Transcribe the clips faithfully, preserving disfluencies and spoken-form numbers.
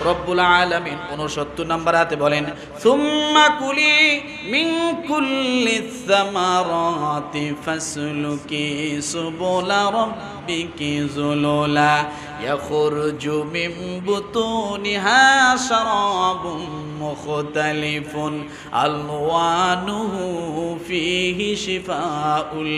রব্বুল আলামিন ঊনসত্তর নম্বর আয়াতে বলেন, সুম্মা কুলি মিন কুল্লিস সামারাতি ফাসলুকি সুবুলা রাব্বিকি যুলুলা ইয়াখরুজু মিন বুতুনিহা শারাবুম মুখতালিফুন আলওয়ানুহু ফীহি শিফাউল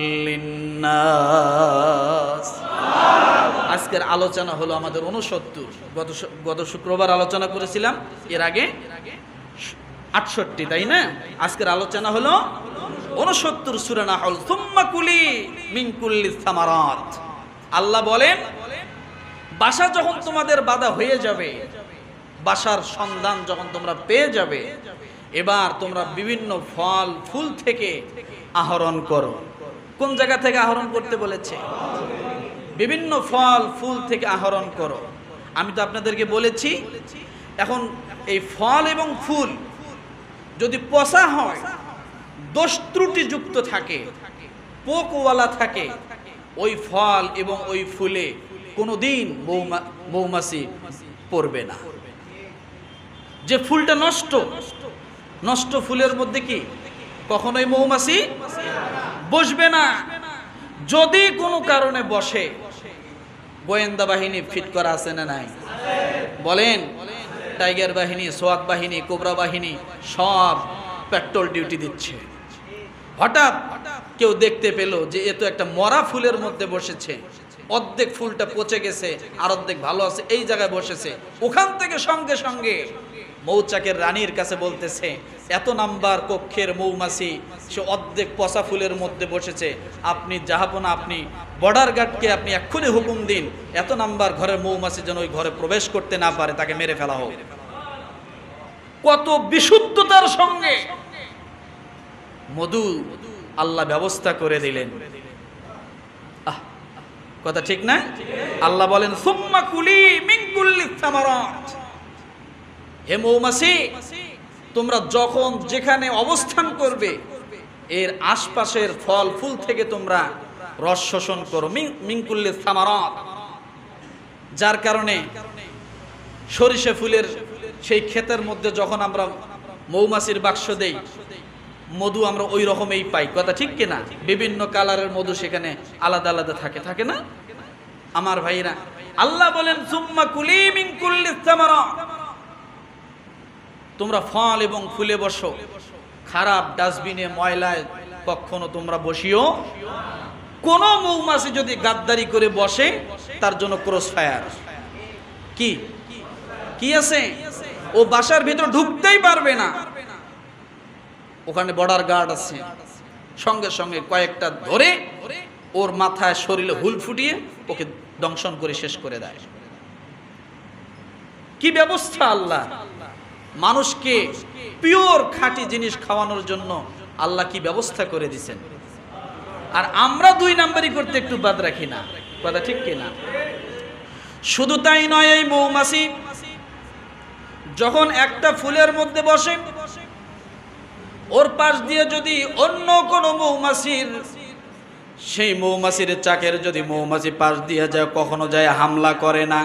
লিন্নাস। আজকের আলোচনা হলো আমাদের ঊনসত্তর। গত গত শুক্রবার আলোচনা করেছিলাম এর আগে আটষট্টি, তাই না? আজকের আলোচনা হলো ঊনসত্তর, সূরা নাহল। সুম্মা কুলি মিন কুল্লিস সামারাত। আল্লাহ বলেন, বাসা যখন তোমাদের বাঁধা হয়ে যাবে, বাসার সন্ধান যখন তোমরা পেয়ে যাবে, এবার তোমরা বিভিন্ন ফল ফুল থেকে আহরণ করো। কোন জায়গা থেকে আহরণ করতে বলেছে? বিভিন্ন ফল ফুল থেকে আহরণ করো। আমি তো আপনাদেরকে বলেছি, এখন এই ফল এবং ফুল যদি পচা হয়, দোষ ত্রুটি যুক্ত থাকে, পোকওয়ালা থাকে, ওই ফল এবং ওই ফুলে কোনোদিন মৌমাছি পড়বে না। যে ফুলটা নষ্ট, নষ্ট ফুলের মধ্যে কি কখনোই মৌমাছি বসবে না। যদি কোনো কারণে বসে, গোয়েন্দা বাহিনী ফিট করা আছে না নাই? বলেন, টাইগার বাহিনী, সোয়াত বাহিনী, কোবরা বাহিনী সব পেট্রোল ডিউটি দিচ্ছে। হঠাৎ কেউ দেখতে পেল যে এ তো একটা মরা ফুলের মধ্যে বসেছে, অর্ধেক ফুলটা পচে গেছে আর অর্ধেক ভালো আছে, এই জায়গায় বসেছে। ওখান থেকে সঙ্গে সঙ্গে মৌচাকের রানীর কাছে বলতেছে, এত নাম্বার কক্ষের মৌমাছি সে অর্ধেক পচা ফুলের মধ্যে বসেছে, আপনি জাহাপনা, আপনি বর্ডার গার্ডকে আপনি এক্ষুনি হুকুম দিন, এত নাম্বার ঘরের মৌমাছি যেন ওই ঘরে প্রবেশ করতে না পারে, তাকে মেরে ফেলা হোক। কত বিশুদ্ধতার সঙ্গে মধু আল্লাহ ব্যবস্থা করে দিলেন। আহ, কথা ঠিক না? আল্লাহ বলেন, সুম্মা কুলি মিন কুল্লিস সামারাত। হে মৌমাছি, তোমরা যখন যেখানে অবস্থান করবে এর আশপাশের ফল ফুল থেকে তোমরা রস শোষণ করো। মিন কুল্লিস সামারাত, যার কারণে সরিষা ফুলের সেই ক্ষেতের মধ্যে যখন আমরা মৌমাছির বাক্স দেই, মধু আমরা ওই রকমই পাই। কথা ঠিক কিনা? বিভিন্ন কালারের মধু সেখানে আলাদা আলাদা থাকে, থাকে না আমার ভাইরা? আল্লাহ বলেন, সুম্মা কুলি মিন কুল্লিস সামারাত, তোমরা ফল এবং ফুলে বসো, খারাপ ডাস্টবিনে ময়লায় কখনো তোমরা বসিও। কোন মৌমাছি যদি গাদ্দারি করে বসে, তার জন্য ক্রস ফায়ার। কি কি আছে? ও বাসার ভিতর ঢুকতেই পারবে না, ওখানে বর্ডার গার্ড আছে, সঙ্গে সঙ্গে কয়েকটা ধরে ওর মাথায় শরীরে হুল ফুটিয়ে ওকে দংশন করে শেষ করে দেয়। কি ব্যবস্থা! আল্লাহ মানুষকে পিওর খাঁটি জিনিস খাওয়ানোর জন্য আল্লাহ কি ব্যবস্থা করে দিয়েছেন। আর আমরা দুই নাম্বারই করতে একটু বাদ রাখি না। কথা ঠিক কিনা? শুধু তাই নয়, এই মৌমাছি যখন একটা ফুলের মধ্যে বসে, ওর পাশ দিয়ে যদি অন্য কোনো মৌমাছির, সেই মৌমাছির চাকের যদি মৌমাছি পাশ দিয়ে যায়, কখনো যায় হামলা করে না,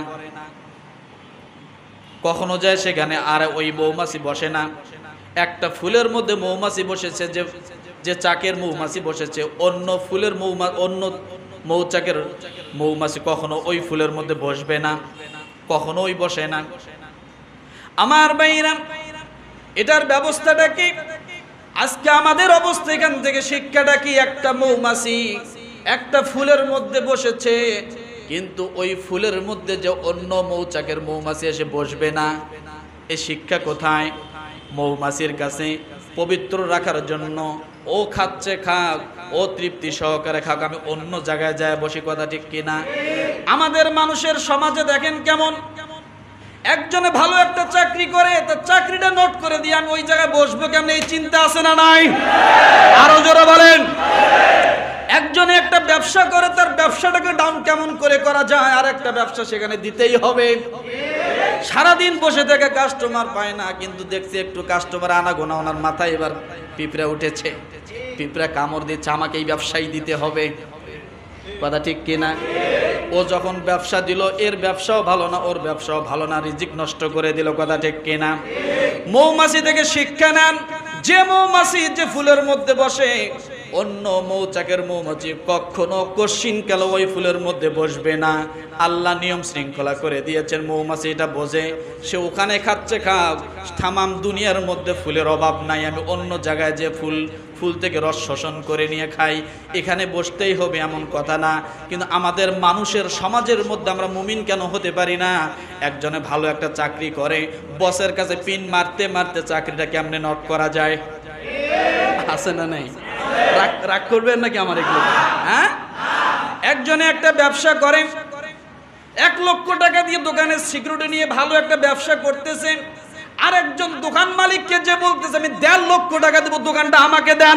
কখনো যায় সেখানে আর ওই মৌমাছি বসে না। একটা ফুলের মধ্যে মৌমাছি বসেছে, যে যে চাকের মৌমাছি বসেছে, অন্য ফুলের মৌমা অন্য মৌচাকের মৌমাছি কখনো ওই ফুলের মধ্যে বসবে না, কখনো ওই বসে না। আমার ভাইরা, এটার ব্যবস্থাটা কি? আজকে আমাদের অবস্থা এখান থেকে শিক্ষাটা কি? একটা মৌমাছি একটা ফুলের মধ্যে বসেছে, কিন্তু ওই ফুলের মধ্যে যে অন্য মৌচাকের মৌমাছি এসে বসবে না, এই শিক্ষা কোথায়? মৌমাছির কাছে পবিত্র রাখার জন্য ও খাচ্ছে খাক, ও তৃপ্তি সহকারে খাক, আমি অন্য জায়গায় যায় বসি। কথা ঠিক কিনা? আমাদের মানুষের সমাজে দেখেন কেমন, একজনে ভালো একটা চাকরি করে, তার চাকরিটা নোট করে দিয়ে আমি ওই জায়গায় বসবো কেমন, এই চিন্তা আছে না নাই? আরো জোরে বলেন। একজনে একটা ব্যবসা করে, তার ব্যবসাটাকে ডাউন কেমন করে করা যায়, আর একটা ব্যবসা সেখানে দিতেই হবে। সারাদিন বসে থেকে কাস্টমার পায় না, কিন্তু দেখছি একটু কাস্টমার আনা গোনা, ওনার মাথায় এবার পিঁপড়া উঠেছে, পিঁপড়া কামড় দিচ্ছে, আমাকে এই ব্যবসায়ী দিতে হবে। কথা ঠিক কিনা? ও যখন ব্যবসা দিল, এর ব্যবসাও ভালো না, ওর ব্যবসাও ভালো না, রিজিক নষ্ট করে দিল। কথা ঠিক কিনা? মৌমাছি থেকে শিক্ষা নেন, যে মৌমাছি যে ফুলের মধ্যে বসে, অন্য মৌচাকের মৌমাছি কখনো কশিন কাল ওই ফুলের মধ্যে বসবে না। আল্লাহ নিয়ম শৃঙ্খলা করে দিয়েছেন, মৌমাছি এটা বোঝে, সে ওখানে খাচ্ছে খাক, তামাম দুনিয়ার মধ্যে ফুলের অভাব নাই, আমি অন্য জায়গায় যে ফুল ফুল থেকে রস শোষণ করে নিয়ে খাই, এখানে বসতেই হবে এমন কথা না। কিন্তু আমাদের মানুষের সমাজের মধ্যে আমরা মুমিন কেন হতে পারি না? একজনে ভালো একটা চাকরি করে, বসের কাছে পিন মারতে মারতে চাকরিটা কেমনে নট করা যায়? আছে না নাই? রাগ রাগ করবেন নাকি আমার এগুলো? হ্যাঁ, একজনে একটা ব্যবসা করে, এক লক্ষ টাকা দিয়ে দোকানের সিকিউরিটি নিয়ে ভালো একটা ব্যবসা করতেছে, আর একজন দোকান মালিককে যে বলতেছে আমি দেড় লক্ষ টাকা দেবো, দোকানটা আমাকে দেন।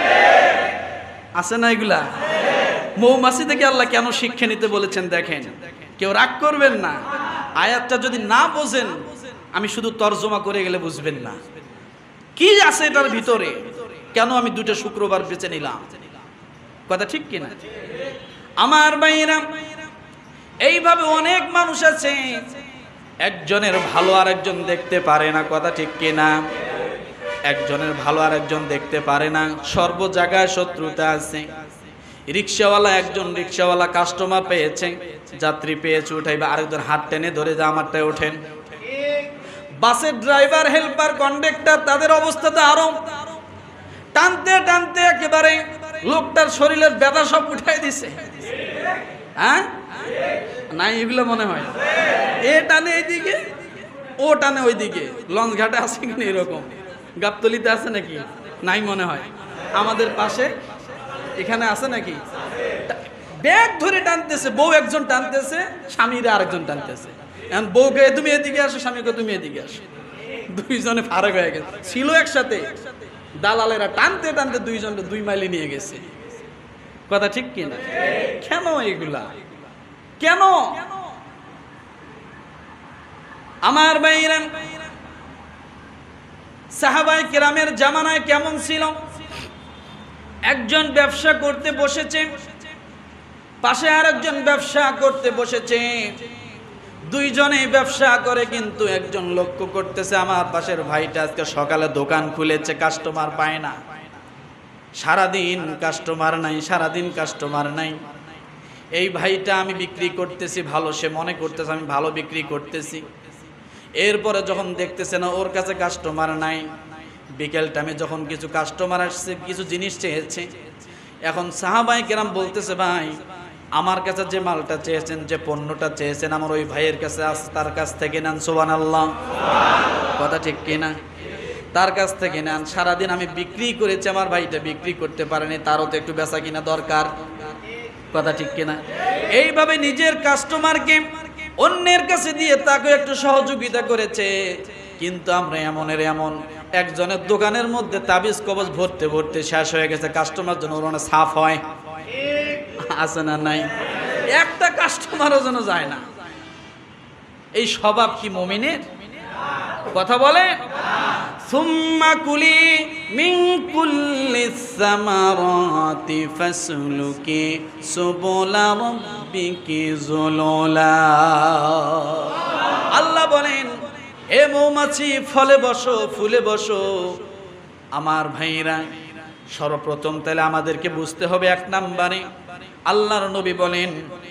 আছে না এগুলা? মৌমাছি থেকে আল্লাহ কেন শিক্ষা নিতে বলেছেন দেখেন। কেউ রাগ করবেন না, আয়াতটা যদি না বোঝেন আমি শুধু তর্জমা করে গেলে বুঝবেন না কি আছে এটার ভিতরে। কেন আমি দুটো শুক্রবার বেছে নিলাম? কথা ঠিক কিনা? আমার ভাইরা, এইভাবে অনেক মানুষ আছে, একজনের ভালো আর একজন দেখতে পারে না। কথা ঠিক কিনা? একজনের ভালো আর একজন দেখতে পারে না, সর্ব জায়গায় শত্রুতা আছে। রিক্সাওয়ালা, একজন রিক্সাওয়ালা কাস্টমার পেয়েছে, যাত্রী পেয়েছে, উঠাইবে, আরেকজন হাত টেনে ধরে যা আমারটায় ওঠেন। বাসের ড্রাইভার, হেল্পার, কন্ডাক্টর, তাদের অবস্থা তো আরো, টানতে টানতে একেবারে লোকটার শরীরের ব্যথা সব উঠাই দিছে। হ্যাঁ, নাই এগুলো মনে হয় এ টানে এইদিকে, ও টানে ওইদিকে। লঞ্চ ঘাটে আছে কিনা এরকম? গাবতলিতে আছে নাকি? নাই মনে হয়। আমাদের পাশে এখানে আছে নাকি? ব্যাগ ধরে টানতেছে, বউ একজন টানতেছে, স্বামীরা আরেকজন টানতেছে। এখন বউকে তুমি এদিকে আসো, স্বামীকে তুমি এদিকে আসো, দুইজনে ফারাক হয়ে গেছে। ছিল একসাথে, দালালেরা টানতে টানতে দুইজন দুই মাইলে নিয়ে গেছে। কথা ঠিক কিনা? কেন এগুলা? কেন? আমার ভাইরা, সাহাবায়ে কেরামের জামানায় কেমন ছিল? একজন ব্যবসা করতে বসেছে, পাশে আরেকজন ব্যবসা করতে বসেছে, দুইজনে ব্যবসা করে, কিন্তু একজন লক্ষ্য করতেছে আমার পাশের ভাইটা আজকে সকালে দোকান খুলেছে, কাস্টমার পায় না, সারাদিন কাস্টমার নাই, সারাদিন কাস্টমার নাই। এই ভাইটা আমি বিক্রি করতেছি ভালো, সে মনে করতেছে আমি ভালো বিক্রি করতেছি। এরপরে যখন দেখতেছে না ওর কাছে কাস্টমার নাই, বিকেল টাইমে যখন কিছু কাস্টমার আসছে, কিছু জিনিস চেয়েছে, এখন সাহাবায়ে কেরাম বলতেছে ভাই আমার কাছে যে মালটা চেয়েছেন, যে পণ্যটা চেয়েছেন, আমার ওই ভাইয়ের কাছে আছে, তার কাছ থেকে নেন। সুবহানাল্লাহ। কথা ঠিক কিনা? তার কাছ থেকে নেন। সারাদিন আমি বিক্রি করেছি, আমার ভাইটা বিক্রি করতে পারেনি, তারও তো একটু বেচা কিনা দরকার। কথা ঠিক কিনা? এইভাবে নিজের কাস্টমারকে অন্যের কাছে দিয়ে তাকে একটু সহযোগিতা করেছে। কিন্তু আমরা এমনের এমন, একজনের দোকানের মধ্যে তাবিজ কবজ ভরতে ভরতে শেষ হয়ে গেছে, কাস্টমার জন্য ওরা সাফ হয় আছে না নাই? একটা কাস্টমারও যেন যায় না। এই স্বভাব কি মুমিনের? কথা বলে। সুম্মা কুলি মিন কুল্লিস সামারাতি ফাসলুকি সুবুলা রাব্বিকি যুলুলা। আল্লাহ বলেন, এ মৌমাছি ফলে বসো, ফুলে বসো। আমার ভাইরা, সর্বপ্রথম তাহলে আমাদেরকে বুঝতে হবে এক নম্বরে, আল্লাহর নবী বলেন,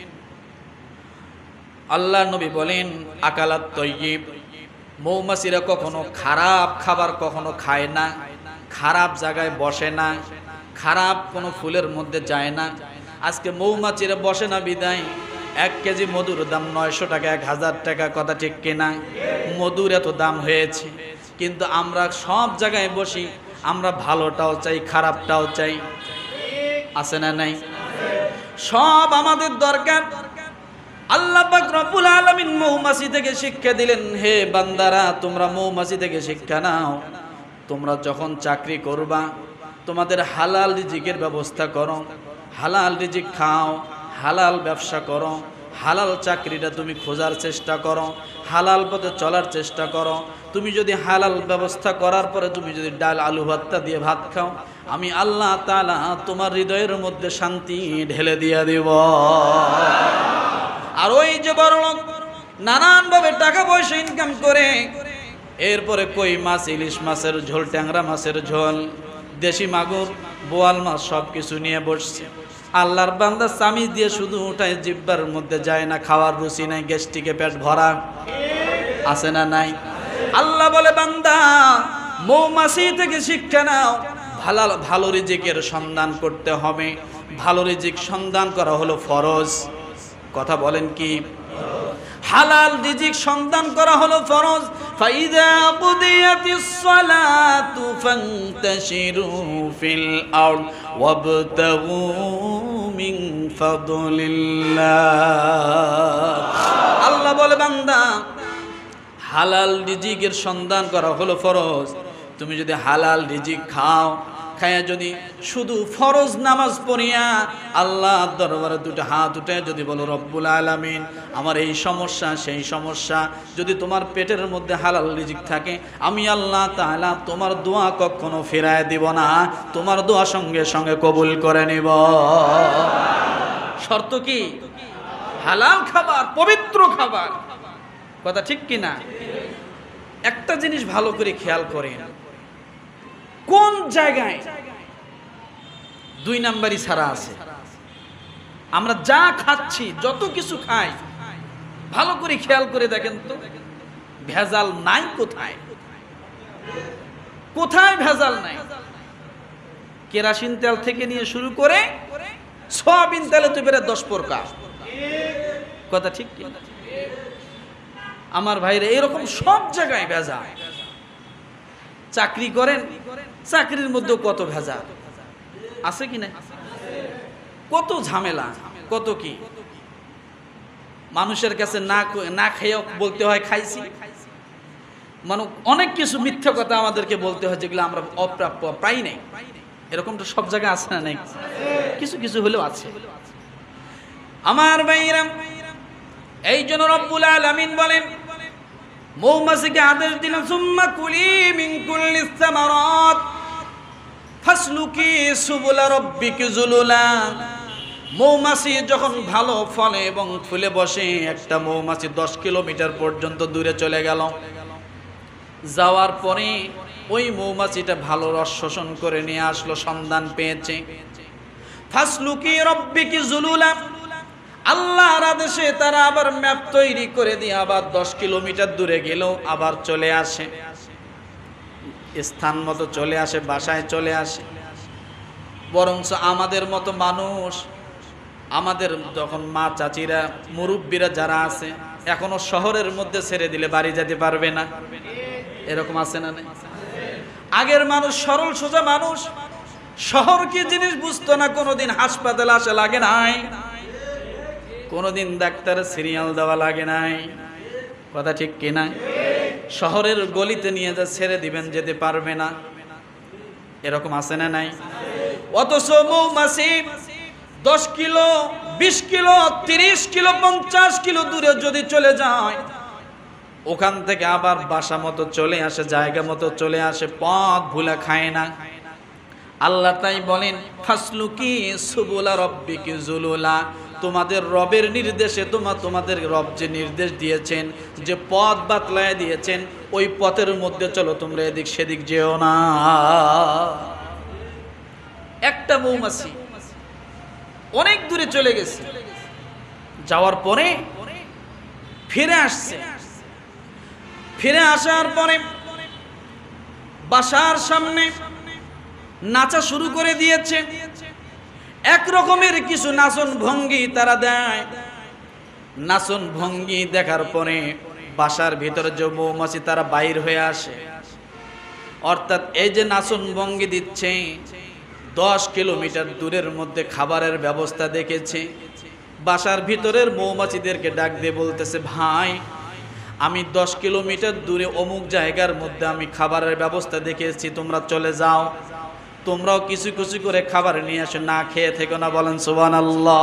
আল্লাহর নবী বলেন আকালাত তয়্যিব, মৌমাছিরা কখনো খারাপ খাবার কখনো খায় না, খারাপ জায়গায় বসে না, খারাপ কোনো ফুলের মধ্যে যায় না। আজকে মৌমাছিরা বসে না বিদায় এক কেজি মধুর দাম নয়শো টাকা, এক হাজার টাকা। কথা ঠিক কিনা? মধুর এত দাম হয়েছে, কিন্তু আমরা সব জায়গায় বসি, আমরা ভালোটাও চাই, খারাপটাও চাই। আছে না নাই? সব আমাদের দরকার। আল্লাহ পাক রব্বুল আলামিন মৌমাছি থেকে শিক্ষা দিলেন, হে বান্দারা তোমরা মৌমাছি থেকে শিক্ষা নাও। তোমরা যখন চাকরি করবা তোমাদের হালাল রিজিকের ব্যবস্থা করো, হালাল রিজিক খাও, হালাল ব্যবসা করো, হালাল চাকরিটা তুমি খোঁজার চেষ্টা করো, হালাল পথে চলার চেষ্টা করো। তুমি যদি হালাল ব্যবস্থা করার পরে তুমি যদি ডাল আলু ভর্তা দিয়ে ভাত খাও, আমি আল্লাহ তাআলা তোমার হৃদয়ের মধ্যে শান্তি ঢেলে দিয়ে দেব। আর ওই যে বড়লোক নানান ভাবে টাকা পয়সা ইনকাম করে, এরপরে কই মাছ, ইলিশ মাছের ঝোল, ট্যাংরা মাছের ঝোল, দেশি মাগুর, বোয়াল মাছ সব কিছু নিয়ে বসছে। আল্লাহর বান্দা চামিচ দিয়ে শুধু উঠায়, জিব্বার মধ্যে যায় না, খাওয়ার রুচি নাই, গ্যাস্ট্রিকে পেট ভরা, আছে না নাই? আল্লাহ বলে, বান্দা মৌমাছি থেকে শিক্ষা নাও, ভালো ভালো রিজিকের সন্ধান করতে হবে। ভালো রিজিক সন্ধান করা হলো ফরজ। কথা বলেন কি? হালাল রিজিক সন্ধান করা হলো ফরজ। ফাইদা কুদিয়াতিস সালাতু ফান্তাশিরু ফিল আরদ ওয়াবতাগু মিন ফাদলিল্লাহ। আল্লাহ বলে, বান্দা হালাল রিজিকের সন্ধান করা হলো ফরজ। তুমি যদি হালাল রিজিক খাও, খায়া যদি শুধু ফরজ নামাজ পড়িয়া আল্লাহর দরবারে দুটো হাত উঠে যদি বলো, রব্বুল আলামিন আমার এই সমস্যা সেই সমস্যা, যদি তোমার পেটের মধ্যে হালাল রিজিক থাকে, আমি আল্লাহ তাআলা তোমার দোয়া কখনো ফিরায় দিব না, তোমার দোয়া সঙ্গে সঙ্গে কবুল করে নিব। শর্ত কি? হালাল খাবার, পবিত্র খাবার। কথা ঠিক কি না? একটা জিনিস ভালো করে খেয়াল করেন, কোন জায়গায় দুই নাম্বারই ছাড়া আছে? আমরা যা খাচ্ছি, যত কিছু খাই, ভালো করে খেয়াল করে দেখেন তো ভেজাল নাই কোথায়? কোথায় ভেজাল নাই? কেরাসিন তেল থেকে নিয়ে শুরু করে সয়াবিন তেলে তো বেড়ে দশ প্রকার। কথা ঠিক কি? আমার ভাইরা, এরকম সব জায়গায় ভেজাল। চাকরি করেন, চাকরির মধ্যে কত ভেজাল আছে কি না? কত ঝামেলা, কত কি। মানুষের কাছে না না খেয়েও বলতে হয় খাইছি। মানে অনেক কিছু মিথ্যা কথা আমাদেরকে বলতে হয়, যেগুলো আমরা অপ্রাপ্য, পাই নাই। এরকমটা সব জায়গায় আছে না? নাই, কিছু কিছু হলেও আছে। আমার ভাইরা, এই জন্য রব্বুল আলামিন বলেন, মৌমাছিকে আদেশ দিলেন, সুম্মা কুলি মিন কুল্লিস সামারাত ফাসলুকি সুবুলা রাব্বিকি যুলুলা। মৌমাছি যখন ভালো ফলে এবং ফুলে বসে, একটা মৌমাছি দশ কিলোমিটার পর্যন্ত দূরে চলে গেল, যাওয়ার পরে ওই মৌমাছিটা ভালো রস শোষণ করে নিয়ে আসলো, সন্ধান পেয়েছে। ফাসলুকি রাব্বিকি যুলুলা, আল্লাহর আদেশে তারা আবার ম্যাপ তৈরি করে দিয়ে আবার দশ কিলোমিটার দূরে গেলেও আবার চলে আসে, স্থান মতো চলে আসে, বাসায় চলে আসে। বরঞ্চ আমাদের মতো মানুষ, আমাদের যখন মা চাচিরা, মুরব্বীরা যারা আছে, এখনো শহরের মধ্যে ছেড়ে দিলে বাড়ি যেতে পারবে না। এরকম আছে না? আগের মানুষ সরল সোজা মানুষ, শহর কি জিনিস বুঝতো না, কোনোদিন হাসপাতালে আসা লাগে নাই, কোনোদিন ডাক্তারের সিরিয়াল দেওয়া লাগে নাই। কথা ঠিক কিনা? শহরের গলিতে নিয়ে যা ছেড়ে দিবেন, যেতে পারবে না। এরকম আছে না নাই? অথচ মৌমাছি দশ কিলো, বিশ কিলো, তিরিশ কিলো, পঞ্চাশ কিলো দূরে যদি চলে যায়, ওখান থেকে আবার বাসা মতো চলে আসে, জায়গা মতো চলে আসে, পথ ভুলা খায় না। আল্লাহ তাই বলেন, ফাসলুকি সুবুলা রাব্বিকি যুলুলা, তোমাদের রবের নির্দেশে, তোমার তোমাদের রব যে নির্দেশ দিয়েছেন, যে পথ বাতলায় দিয়েছেন, ওই পথের মধ্যে চলো, তোমরা এদিক সেদিক যেও না। একটা মৌমাছি অনেক দূরে চলে গেছে, যাওয়ার পরে ফিরে আসছে। ফিরে আসার পরে বাসার সামনে নাচা শুরু করে দিয়েছে। এক রকমের কিছু নাচন ভঙ্গি তারা দেয়। নাচন ভঙ্গি দেখার পরে বাসার ভিতরে যে মৌমাছি তারা বাইর হয়ে আসে। অর্থাৎ এই যে নাচন ভঙ্গি দিচ্ছে, দশ কিলোমিটার দূরের মধ্যে খাবারের ব্যবস্থা দেখেছে। বাসার ভিতরের মৌমাছিদেরকে ডাক দিয়ে বলতেছে, ভাই আমি দশ কিলোমিটার দূরে অমুক জায়গার মধ্যে আমি খাবারের ব্যবস্থা দেখেছি, তোমরা চলে যাও, তোমরাও কিছু কিছু করে খাবার নিয়ে আসো, না খেয়ে থেকো না। বলেন সুবহানাল্লাহ।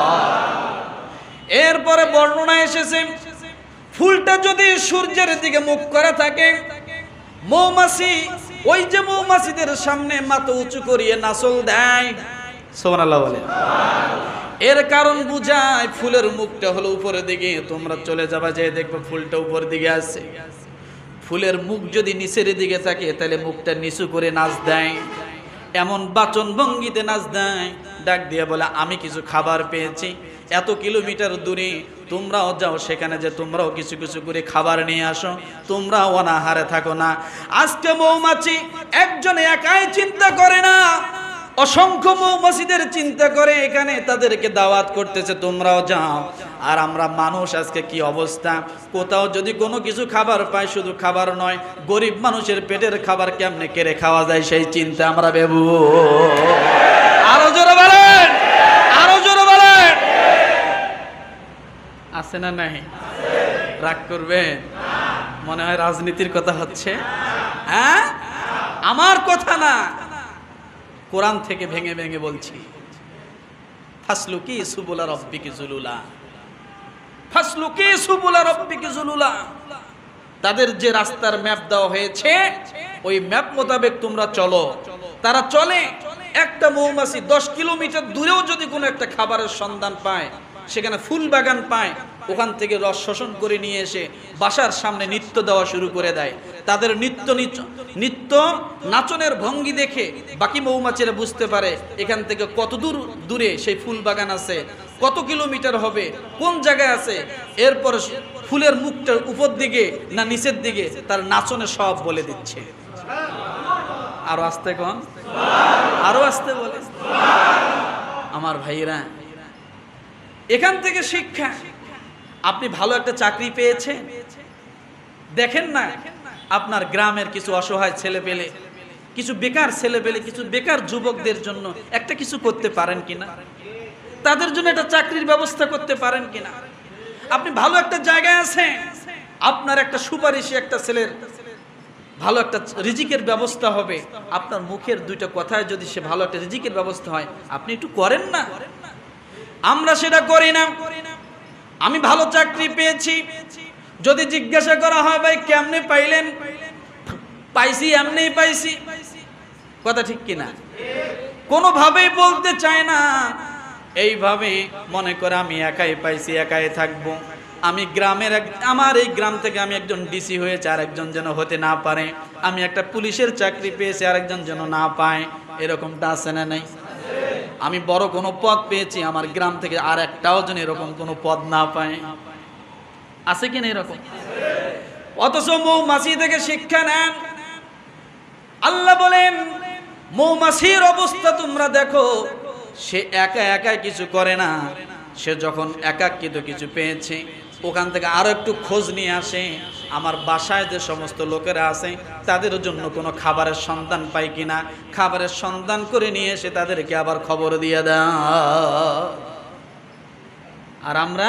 এরপরে বর্ণনা এসেছে, ফুলটা যদি সূর্যের দিকে মুখ করা থাকে, মৌমাছি ওই যে মৌমাছিদের সামনে মাথা উঁচু করিয়ে নাচল দেয়। সুবহানাল্লাহ বলে। এর কারণ বুঝায়, ফুলের মুখটা হলো উপরের দিকে, তোমরা চলে যাবা যে দেখবে ফুলটা উপরের দিকে আছে। ফুলের মুখ যদি নিচের দিকে থাকে তাহলে মুখটা নিচু করে নাচ দেয়, এমন বাচন ভঙ্গিতে নাচ দেয়, ডাক দিয়ে বলে আমি কিছু খাবার পেয়েছি, এত কিলোমিটার দূরে তোমরাও যাও, সেখানে যে তোমরাও কিছু কিছু করে খাবার নিয়ে আসো, তোমরা অনাহারে থাকো না। আজকে মৌমাছি একজনে একাই চিন্তা করে না, অসংখ্য মৌমাছিদের চিন্তা করে এখানে তাদেরকে দাওয়াত করতেছে তোমরাও যাও। আর আমরা মানুষ আজকে কি অবস্থা, কোথাও যদি কোনো কিছু খাবার পাই, শুধু খাবার নয়, গরিব মানুষের পেটের খাবার কেমনে কেড়ে খাওয়া যায় সেই চিন্তা আমরা বেবু। আরো জোরে বলেন, আরো জোরে বলেন। আছে না নাই? রাগ করবেন? মনে হয় রাজনীতির কথা হচ্ছে। হ্যাঁ, আমার কথা না, কোরআন থেকে ভেঙে ভেঙে বলছি। ফাসলুকি সুবুলা রাব্বিকি যুলুলা, ফাসলুকি সুবুলা রাব্বিকি যুলুলা। তাদের যে রাস্তার ম্যাপ দেওয়া হয়েছে ওই ম্যাপ মোতাবেক তোমরা চলো। তারা চলে, একটা মৌমাছি দশ কিলোমিটার দূরেও যদি কোনো একটা খাবারের সন্ধান পায়, সেখানে ফুল বাগান পায়, ওখান থেকে রস শোষণ করে নিয়ে এসে বাসার সামনে নৃত্য দেওয়া শুরু করে দেয়। তাদের নৃত্য নৃত্য নাচনের ভঙ্গি দেখে বাকি মৌমাছিরা বুঝতে পারে এখান থেকে কত দূর দূরে সেই ফুল বাগান আছে, কত কিলোমিটার হবে, কোন জায়গায় আছে। এরপর ফুলের মুখটার উপর দিকে না নিচের দিকে তার নাচনে সব বলে দিচ্ছে। আরো আস্তে কোন, আরো আস্তে বলে। আমার ভাইরা, এখান থেকে শিক্ষা। আপনি ভালো একটা চাকরি পেয়েছেন, দেখেন না আপনার গ্রামের কিছু অসহায় ছেলে পেলে, কিছু বেকার ছেলে পেলে, কিছু বেকার যুবকদের জন্য একটা কিছু করতে পারেন কিনা, তাদের জন্য একটা চাকরির ব্যবস্থা করতে পারেন কিনা। আপনি ভালো একটা জায়গায় আছেন, আপনার একটা সুপারিশে একটা ছেলের ভালো একটা রিজিকের ব্যবস্থা হবে, আপনার মুখের দুইটা কথায় যদি সে ভালো একটা রিজিকের ব্যবস্থা হয়, আপনি একটু করেন না। আমরা সেটা করি না। আমি ভালো চাকরি পেয়েছি, যদি জিজ্ঞাসা করা হয় ভাই কেমনে পাইলেন, পাইছি এমনিই পাইছি, কথা ঠিক কিনা? কোনোভাবেই বলতে চায় না। এইভাবে মনে করে আমি একাই পাইছি, একাই থাকবো। আমি গ্রামের, আমার এই গ্রাম থেকে আমি একজন ডিসি হয়েছে, আরেকজন যেন হতে না পারে। আমি একটা পুলিশের চাকরি পেয়েছি, আরেকজন যেন না পায়। এরকমটা আছে না নাই? আমি বড় কোনো পদ পেয়েছি, আমার গ্রাম থেকে আর একটাও যেন এরকম কোনো পদ না পায়। আছে কিনা এরকম? অথচ মৌমাছি থেকে শিক্ষা নেন। আল্লাহ বলেন মৌমাছির অবস্থা তোমরা দেখো, সে একা একা কিছু করে না, সে যখন একাকিত কিছু পেয়েছে ওখান থেকে আরো একটু খোঁজ নিয়ে আসে, আমার বাসায় যে সমস্ত লোকেরা আছে তাদের জন্য কোনো খাবারের সন্ধান পাই কিনা, খাবারের সন্ধান করে নিয়ে এসে তাদেরকে আবার খবর দিয়ে দেয়। আর আমরা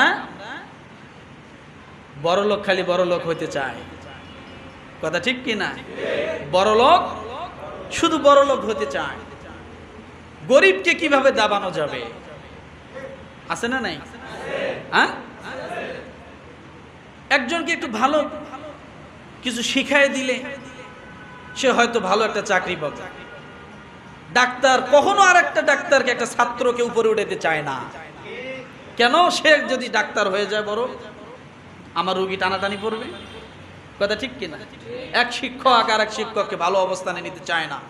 বড় লোক খালি বড় লোক হইতে চাই, কথা ঠিক কিনা? বড় লোক, শুধু বড় লোক হতে চায়। গরিবকে কিভাবে দাবানো যাবে, আছে না নাই? হ্যাঁ, একজনকে একটু ভালো কিছু শিখাই দিলে সে হয়তো ভালো একটা চাকরি পাবে। ডাক্তার কখনো আর একটা ডাক্তারকে, একটা ছাত্রকে উপরে উঠাতে চায় না। কেন? সে যদি ডাক্তার হয়ে যায় বড়, আমার রোগী টানাটানি পড়বে, কথা ঠিক কিনা? এক শিক্ষক আর এক শিক্ষককে ভালো অবস্থানে নিতে চায় না।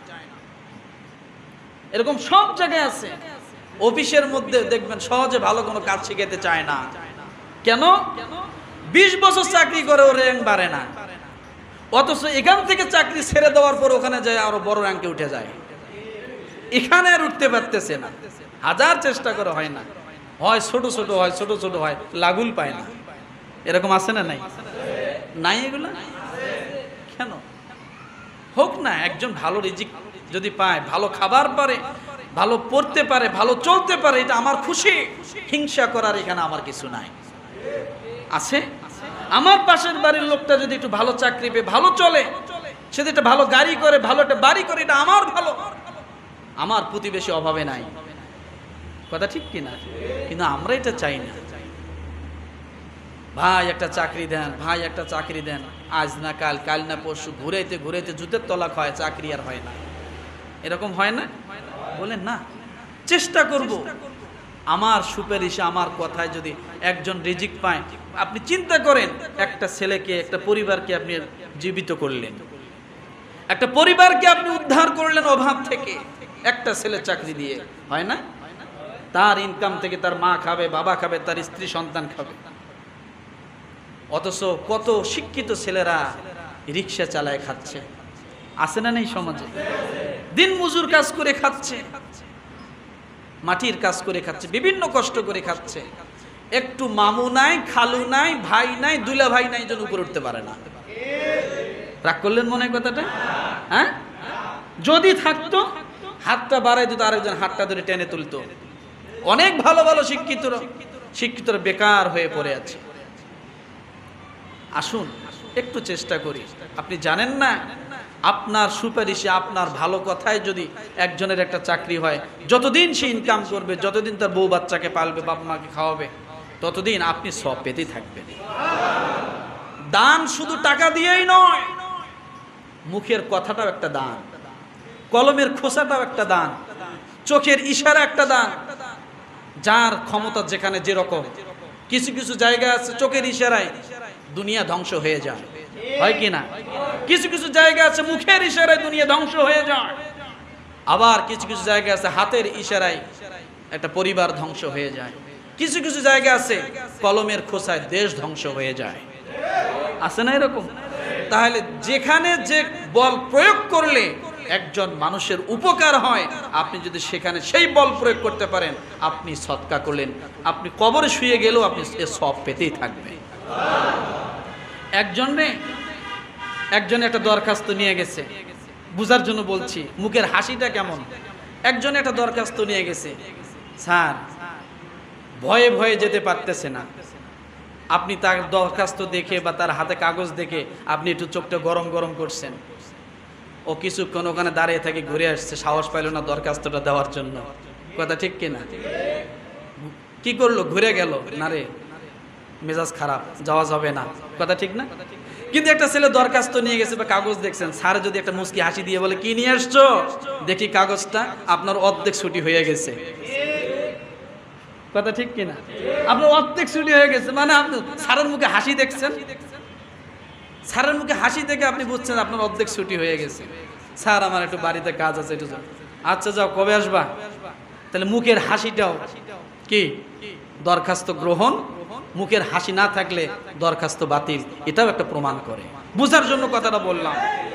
এরকম সব জায়গায় আছে। অফিসের মধ্যে দেখবেন সহজে ভালো কোনো কাজ শিখাতে চায় না। কেন? বিশ বছর চাকরি করে ওর র্যাঙ্ক বাড়ে না, অথচ এখান থেকে চাকরি ছেড়ে দেওয়ার পর ওখানে যায় আরো বড় র্যাঙ্কে উঠে যায়। এখানে আর উঠতে পারতেছে না, হাজার চেষ্টা করে হয় না, হয় ছোট ছোট হয়, ছোট ছোট হয়, লাগুল পায় না। এরকম আছে না নাই? নাই এগুলো কেন? হোক না, একজন ভালো রিজিক যদি পায়, ভালো খাবার পারে, ভালো পড়তে পারে, ভালো চলতে পারে, এটা আমার খুশি। হিংসা করার এখানে আমার কিছু নাই। আছে? আমার পাশের বাড়ির লোকটা যদি একটু ভালো চাকরি পেয়ে ভালো চলে, সে যদি একটা ভালো গাড়ি করে, ভালো একটা বাড়ি করে, এটা আমার ভালো। আমার প্রতিবেশী অভাবে নাই, কথা ঠিক কিনা? কিন্তু আমরা এটা চাই না। ভাই একটা চাকরি দেন, ভাই একটা চাকরি দেন, আজ না কাল, কাল না পরশু, ঘুরাইতে ঘুরাইতে জুতের তলাক হয়, চাকরি আর হয় না। এরকম হয় না? বলেন না, চেষ্টা করব। আমার সুপারিশে আমার কথায় যদি একজন রিজিক পায়, আপনি চিন্তা করেন একটা ছেলেকে একটা পরিবারকে আপনি জীবিত করলেন, একটা পরিবারকে আপনি উদ্ধার করলেন অভাব থেকে একটা ছেলে চাকরি দিয়ে, হয় না? তার ইনকাম থেকে তার মা খাবে, বাবা খাবে, তার স্ত্রী সন্তান খাবে। অথচ কত শিক্ষিত ছেলেরা রিক্সা চালায় খাচ্ছে, আছে না নেই সমাজে? দিন মজুর কাজ করে খাচ্ছে, মাটির কাজ করে খাচ্ছে, বিভিন্ন কষ্ট করে খাচ্ছে। একটু মামু নাই, খালু নাই, ভাই নাই, দুলা ভাই নাই, যেন উপরে উঠতে পারে না। রাগ করলেন মনে হয় কথাটা? হ্যাঁ, যদি থাকতো হাতটা বাড়াই দিত, আরেকজন হাতটা ধরে টেনে তুলতো। অনেক ভালো ভালো শিক্ষিতরা শিক্ষিতরা বেকার হয়ে পড়ে আছে। আসুন একটু চেষ্টা করি। আপনি জানেন না আপনার সুপারিশে, আপনার ভালো কথায় যদি একজনের একটা চাকরি হয়, যতদিন সে ইনকাম করবে, যতদিন তার বউ বাচ্চাকে পালবে, বাপ মাকে খাওয়াবে, ততদিন আপনি সব পেতেই থাকবেন। দান শুধু টাকা দিয়েই নয়, মুখের কথাটাও একটা দান, কলমের খোসাটাও একটা দান, চোখের ইশারা একটা দান। যার ক্ষমতা যেখানে যেরকম, কিছু কিছু জায়গা আছে চোখের ইশারায় দুনিয়া ধ্বংস হয়ে যায়, হয় কি না? কিছু কিছু জায়গা আছে মুখের ইশারায় দুনিয়া ধ্বংস হয়ে যায়, আবার কিছু কিছু জায়গা আছে হাতের ইশারায় একটা পরিবার ধ্বংস হয়ে যায়, কিছু কিছু জায়গা আছে কলমের খোসায় দেশ ধ্বংস হয়ে যায়, আছে না এরকম? তাহলে যেখানে যে বল প্রয়োগ করলে একজন মানুষের উপকার হয়, আপনি যদি সেখানে সেই বল প্রয়োগ করতে পারেন, আপনি সদকা করলেন। আপনি কবরে শুয়ে গেলেও আপনি সব পেতেই থাকবেন। একজনে একজনে একটা দরখাস্ত নিয়ে গেছে, বুঝার জন্য বলছি, মুখের হাসিটা কেমন। একজনে একটা দরখাস্ত নিয়ে গেছে, স্যার ভয়ে ভয়ে যেতে পারতেছে না। আপনি তার দরখাস্ত দেখে বা তার হাতে কাগজ দেখে আপনি একটু চোখটা গরম গরম করছেন। ও কিছুক্ষণ ওখানে দাঁড়িয়ে থেকে ঘুরে আসছে, সাহস পাইল না দরখাস্তটা দেওয়ার জন্য। কথা ঠিক কিনা? কি করলো? ঘুরে গেল। না রে, মেজাজ খারাপ, যাওয়া যাবে না। কথা ঠিক না? কিন্তু একটা ছেলে দরখাস্ত নিয়ে গেছে বা কাগজ দেখছেন, স্যার যদি একটা মুচকি হাসি দিয়ে বলে, কি নিয়ে আসছো? দেখি কাগজটা, আপনার অর্ধেক ছুটি হয়ে গেছে। কথা ঠিক কিনা? আপনার অর্ধেক ছুটি হয়ে গেছে, মানে আপনি স্যারের মুখে হাসি দেখছেন, স্যারের মুখে হাসি দেখে আপনি বুঝছেন আপনার অর্ধেক ছুটি হয়ে গেছে। স্যার আমার একটু বাড়িতে কাজ আছে, একটু যাও। আচ্ছা যাও, কবে আসবা? তাহলে মুখের হাসিটাও কি দরখাস্ত গ্রহণ, মুখের হাসি না থাকলে দরখাস্ত বাতিল, এটাও একটা প্রমাণ করে। বুঝার জন্য কথাটা বললাম।